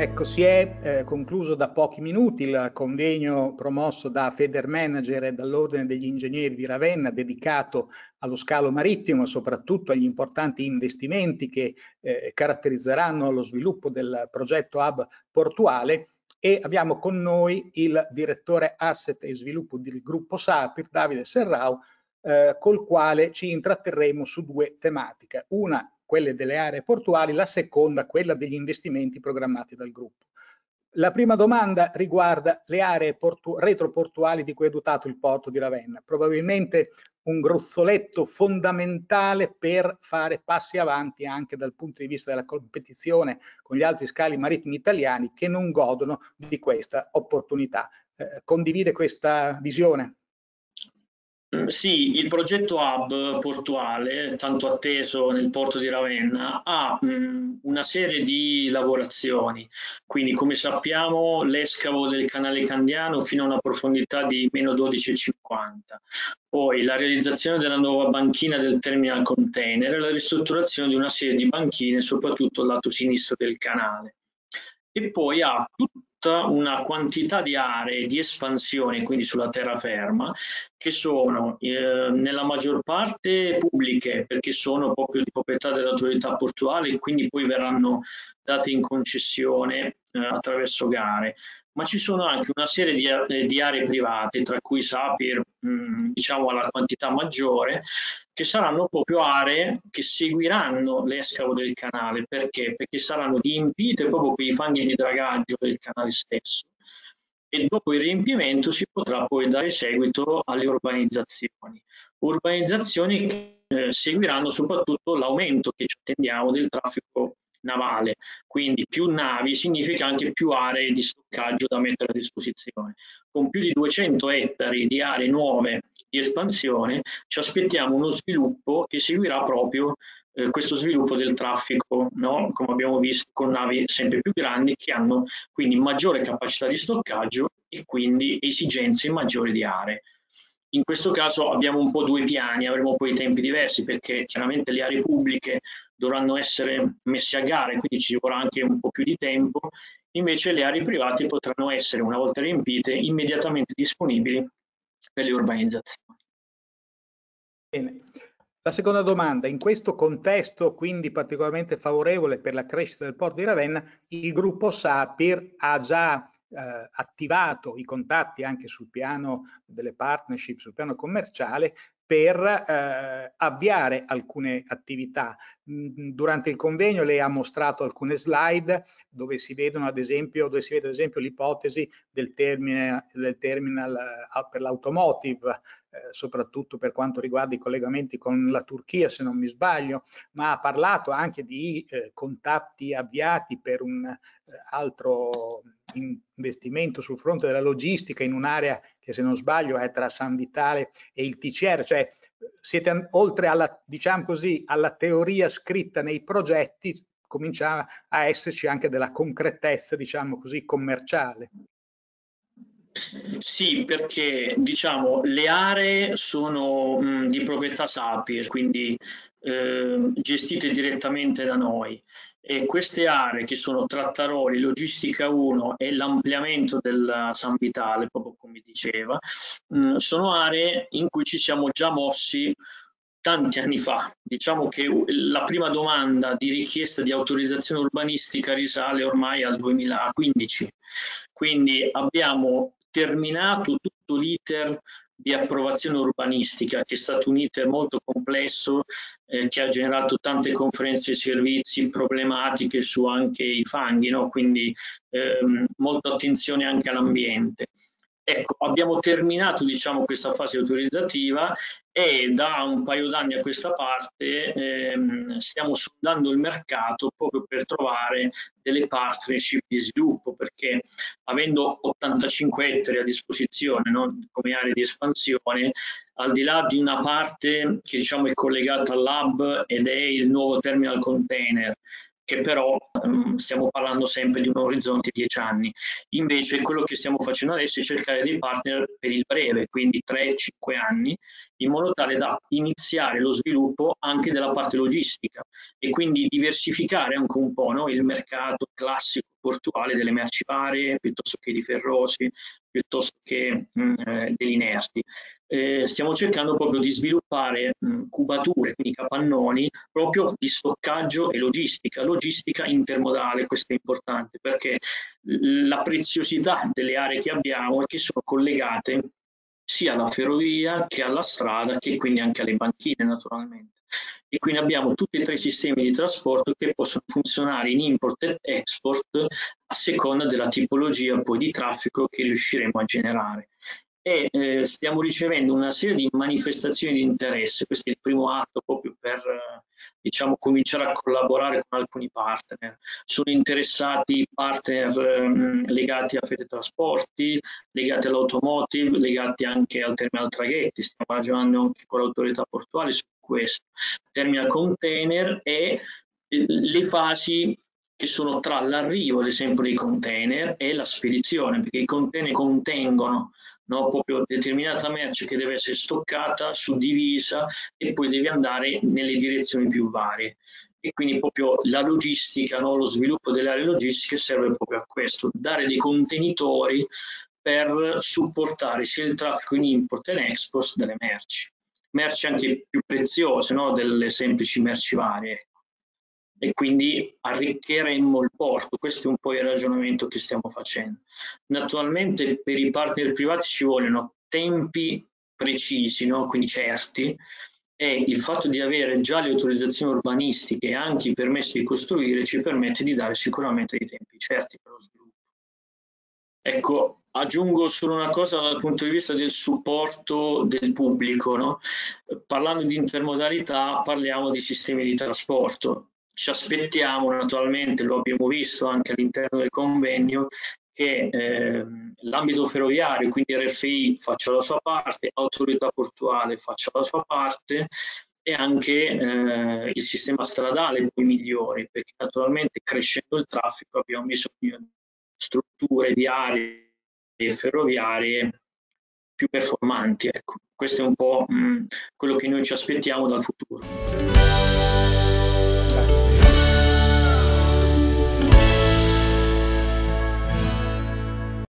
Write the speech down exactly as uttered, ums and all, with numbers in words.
Ecco, si è eh, concluso da pochi minuti il convegno promosso da Federmanager e dall'Ordine degli Ingegneri di Ravenna, dedicato allo scalo marittimo e soprattutto agli importanti investimenti che eh, caratterizzeranno lo sviluppo del progetto hub portuale, e abbiamo con noi il direttore asset e sviluppo del gruppo Sapir, Davide Serrao, eh, col quale ci intratterremo su due tematiche. Una, quelle delle aree portuali, la seconda quella degli investimenti programmati dal gruppo. La prima domanda riguarda le aree retroportuali di cui è dotato il porto di Ravenna, probabilmente un gruzzoletto fondamentale per fare passi avanti anche dal punto di vista della competizione con gli altri scali marittimi italiani che non godono di questa opportunità. Eh, condivide questa visione? Sì, il progetto hub portuale, tanto atteso nel porto di Ravenna, ha mh, una serie di lavorazioni. Quindi, come sappiamo, l'escavo del canale Candiano fino a una profondità di meno dodici virgola cinquanta. Poi la realizzazione della nuova banchina del terminal container e la ristrutturazione di una serie di banchine, soprattutto al lato sinistro del canale. E poi ha tutta una quantità di aree di espansione, quindi sulla terraferma, che sono eh, nella maggior parte pubbliche, perché sono proprio di proprietà dell'autorità portuale e quindi poi verranno date in concessione eh, attraverso gare. Ma ci sono anche una serie di, eh, di aree private, tra cui Sapir, mh, diciamo alla quantità maggiore, che saranno proprio aree che seguiranno l'escavo del canale. Perché? Perché saranno riempite proprio con i fanghi di dragaggio del canale stesso, e dopo il riempimento si potrà poi dare seguito alle urbanizzazioni. Urbanizzazioni che eh, seguiranno soprattutto l'aumento che ci attendiamo del traffico navale, quindi più navi significa anche più aree di stoccaggio da mettere a disposizione. Con più di duecento ettari di aree nuove di espansione ci aspettiamo uno sviluppo che seguirà proprio eh, questo sviluppo del traffico, no? Come abbiamo visto, con navi sempre più grandi che hanno quindi maggiore capacità di stoccaggio e quindi esigenze maggiori di aree. In questo caso abbiamo un po' due piani, avremo poi tempi diversi, perché chiaramente le aree pubbliche dovranno essere messe a gara, quindi ci vorrà anche un po' più di tempo. Invece le aree private potranno essere, una volta riempite, immediatamente disponibili per le urbanizzazioni. Bene. La seconda domanda: in questo contesto quindi particolarmente favorevole per la crescita del porto di Ravenna, il gruppo Sapir ha già eh, attivato i contatti anche sul piano delle partnership, sul piano commerciale, per eh, avviare alcune attività. Durante il convegno lei ha mostrato alcune slide dove si vedono ad esempio, dove si vede ad esempio l'ipotesi del terminal, del terminal eh, per l'automotive, eh, soprattutto per quanto riguarda i collegamenti con la Turchia, se non mi sbaglio, ma ha parlato anche di eh, contatti avviati per un eh, altro investimento sul fronte della logistica in un'area che, se non sbaglio, è tra San Vitale e il T C R, cioè siete oltre alla, diciamo così, alla teoria scritta nei progetti, comincia a esserci anche della concretezza, diciamo così, commerciale. Sì, perché diciamo le aree sono mh, di proprietà Sapir, quindi eh, gestite direttamente da noi, e queste aree, che sono Trattaroli, Logistica uno e l'ampliamento del San Vitale, proprio come diceva, mh, sono aree in cui ci siamo già mossi tanti anni fa. Diciamo che la prima domanda di richiesta di autorizzazione urbanistica risale ormai al duemilaquindici, quindi abbiamo terminato tutto l'iter di approvazione urbanistica, che è stato un iter molto complesso, eh, che ha generato tante conferenze di servizi, problematiche su anche i fanghi, no? Quindi ehm, molta attenzione anche all'ambiente. Ecco, abbiamo terminato, diciamo, questa fase autorizzativa, e da un paio d'anni a questa parte ehm, stiamo sondando il mercato proprio per trovare delle partnership di sviluppo, perché avendo ottantacinque ettari a disposizione, no, come aree di espansione, al di là di una parte che diciamo è collegata all'hub ed è il nuovo terminal container, che però um, stiamo parlando sempre di un orizzonte di dieci anni. Invece quello che stiamo facendo adesso è cercare dei partner per il breve, quindi tre cinque anni, in modo tale da iniziare lo sviluppo anche della parte logistica e quindi diversificare anche un po', no, il mercato classico portuale delle merci varie piuttosto che di ferrosi, piuttosto che mh, eh, degli inerti. Eh, stiamo cercando proprio di sviluppare mh, cubature, quindi capannoni, proprio di stoccaggio e logistica, logistica intermodale. Questo è importante perché la preziosità delle aree che abbiamo è che sono collegate sia alla ferrovia che alla strada, che quindi anche alle banchine naturalmente. E quindi abbiamo tutti e tre i sistemi di trasporto che possono funzionare in import e export a seconda della tipologia poi di traffico che riusciremo a generare. E eh, stiamo ricevendo una serie di manifestazioni di interesse. Questo è il primo atto proprio per eh, diciamo, cominciare a collaborare con alcuni partner. Sono interessati partner ehm, legati a Fede Trasporti, legati all'automotive, legati anche al terminal traghetti. Stiamo ragionando anche con l'autorità portuale su questo. Terminal container e eh, le fasi che sono tra l'arrivo, ad esempio, dei container e la spedizione, perché i container contengono, no, proprio determinata merce che deve essere stoccata, suddivisa e poi deve andare nelle direzioni più varie. E quindi proprio la logistica, no, lo sviluppo delle aree logistiche serve proprio a questo, dare dei contenitori per supportare sia il traffico in import e in export delle merci, merci anche più preziose, no, delle semplici merci varie. E quindi arricchiremmo il porto. Questo è un po' il ragionamento che stiamo facendo. Naturalmente per i partner privati ci vogliono tempi precisi, no? Quindi certi, e il fatto di avere già le autorizzazioni urbanistiche e anche i permessi di costruire ci permette di dare sicuramente dei tempi certi per lo sviluppo. Ecco, aggiungo solo una cosa dal punto di vista del supporto del pubblico, no? Parlando di intermodalità parliamo di sistemi di trasporto. Ci aspettiamo naturalmente, lo abbiamo visto anche all'interno del convegno, che eh, l'ambito ferroviario, quindi R F I, faccia la sua parte, autorità portuale faccia la sua parte e anche eh, il sistema stradale poi migliori, perché naturalmente crescendo il traffico abbiamo bisogno di strutture viarie e ferroviarie più performanti. Ecco, questo è un po' mh, quello che noi ci aspettiamo dal futuro.